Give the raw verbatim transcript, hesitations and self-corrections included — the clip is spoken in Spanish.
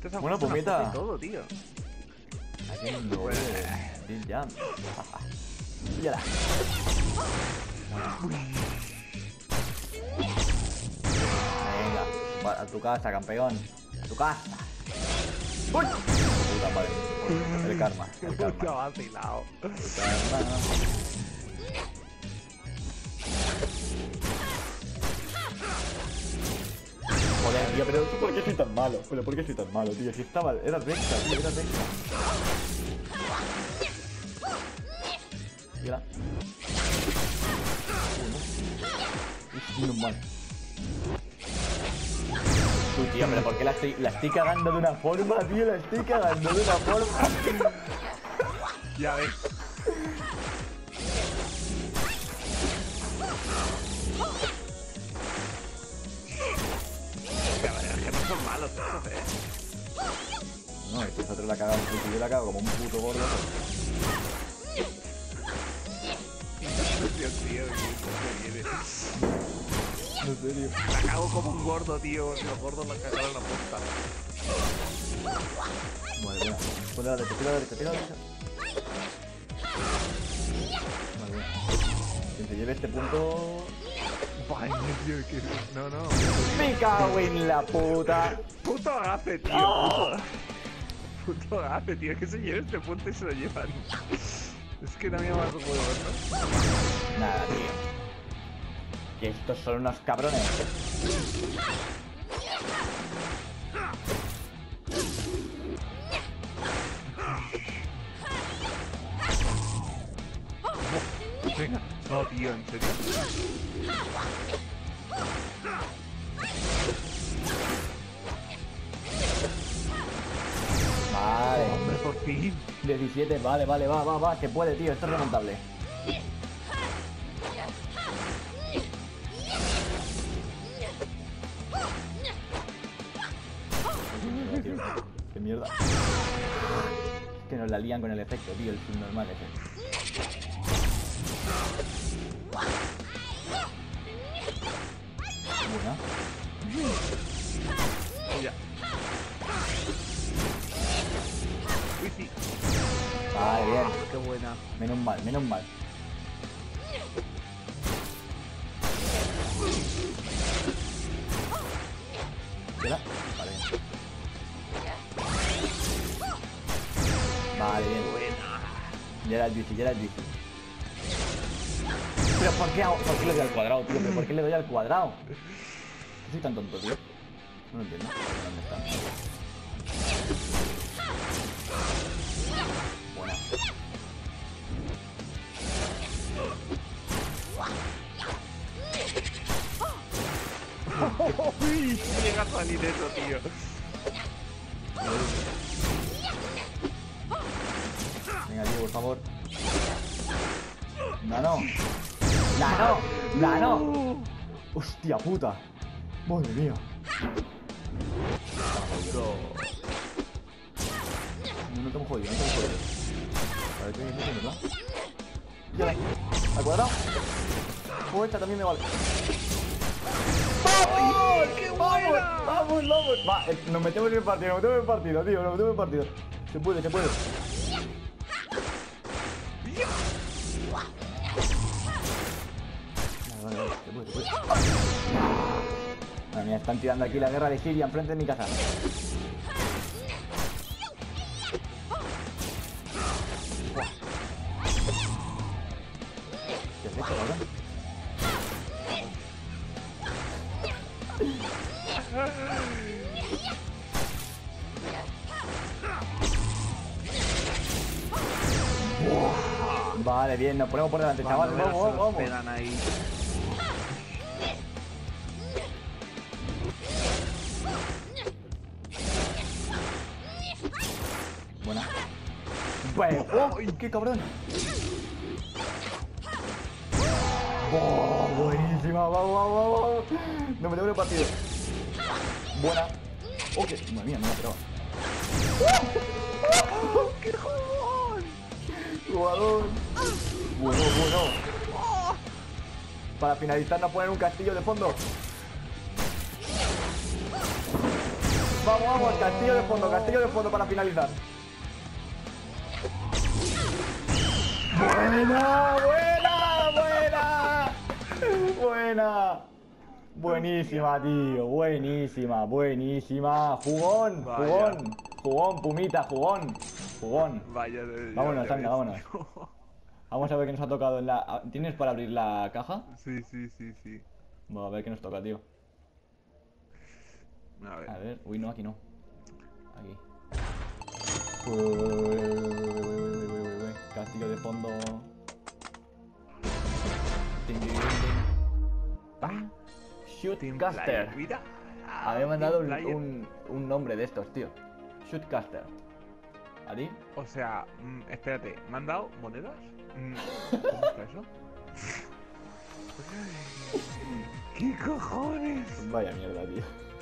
Esto es Bueno, pues mira. todo, tío. Aquí en un nuevo Steel Jam. Mírala. Venga, va, a tu casa, campeón. A tu casa. ¡Uy! Puta madre. El karma. El karma. Puta vacilado. El karma. Joder, tío, pero ¿por qué soy tan malo? Pero ¿por qué soy tan malo, tío? Si estaba... Era recta, tío, era recta. Mira. Uy, no. Menos mal. Uy, tío, pero ¿por qué la estoy, la estoy cagando de una forma, tío? La estoy cagando de una forma. Ya ves. Es que no son malos estos, eh. No, es que nosotros la cagamos, y yo la cago como un puto gordo. Dios mío, ¿qué viene? En serio. La cago como un gordo, tío. Los gordos la cagaron la posta. Vale, bueno. Ponle la derecha, tira la derecha, tira la derecha. Vale, bueno. Quien se lleve este punto... Vaya, tío, que... No, no. ¡Me cago en la puta! Puto agafe, tío. ¡Oh! Puto, puto agafe, tío. Que se lleve este punto y se lo llevan. Es que no había más huevos, ¿no? Nada, tío. Que estos son unos cabrones. Venga. No, tío, ¿en serio? Vale. Hombre, por fin. diecisiete, vale, vale, va, va, va. Que puede, tío. Esto es remontable. Tío, qué mierda. Es que nos la lían con el efecto, tío, el subnormal ese. Buena. Ya. Uy, sí. Vale, bien. Qué buena. Menos mal, menos mal. ¿Queda? Vale, bien. Vale, bien. Ya era el bici, ya era el bici. Pero ¿por qué, hago, ¿por qué le doy al cuadrado, tío? ¿Pero por qué le doy al cuadrado? ¿Qué soy tan tonto, tío? No lo entiendo. ¿Dónde está? Buena. Uy, llega a salir eso, tío. Venga, tío, por favor. ¡Nano! ¡Nano! ¡Nano! ¡Hostia puta! ¡Madre mía! No, no te hemos jodido, no te hemos jodido. A ver, ¿qué es verdad? Ya ven. ¿Al cuadrado? O esta también me vale. ¡Vamos! ¡Qué ¡Vamos! buena! ¡Vamos, vamos! Va, eh, nos metemos en el partido, nos metemos en el partido, tío, nos metemos en el partido. Se puede, se puede. Vale, vale, se puede, se puede. Madre mía, están tirando aquí la guerra de Siria enfrente de mi casa. Buah. ¿Qué has hecho, cabrón? Vale, bien, nos ponemos por delante, chavales. Vamos, vamos, vamos. Pegan ahí. Buena. Pues, ¡oh! ¡Qué cabrón! ¡Oh! Buenísima, vamos, vamos, vamos. Nos metemos en el partido. Buena. ¡Oh, qué! Madre mía, no me esperaba. ¡Oh, qué jugón! Jugador. Bueno, bueno. Para finalizar nos ponen un castillo de fondo. Vamos, vamos, castillo de fondo, castillo de fondo para finalizar. Buena, buena, buena. Buena. Buenísima, tío. Buenísima, buenísima. Jugón, Vaya. jugón. Jugón, Pumita, jugón. Jugón. Vaya de... Vámonos, ya anda, ves, vámonos. tío. Vamos a ver qué nos ha tocado en la... ¿Tienes para abrir la caja? Sí, sí, sí, sí. Bueno, a ver qué nos toca, tío. A ver. A ver, uy, no, aquí no. Aquí. Uy, uy, uy, uy, uy, uy, uy, uy, uy. Castillo de fondo. Ting, ting, ting, ting. Pa. Shootcaster. Player, mira. Había mandado un, Team Player. un, un nombre de estos, tío. Shootcaster. ¿A ti? O sea, mm, espérate, ¿me han dado monedas? Mm, ¿Cómo está eso? ¿Qué cojones? Vaya mierda, tío.